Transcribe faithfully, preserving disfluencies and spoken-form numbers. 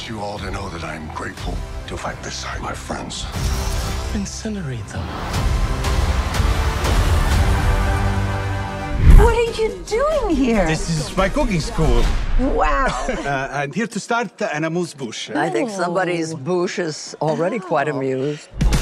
want you all to know that I'm grateful to fight beside my friends. Incinerate them. What are you doing here? This is my cooking school. Wow. Uh, I'm here to start an amuse-bouche. I think somebody's bouche is already quite amused.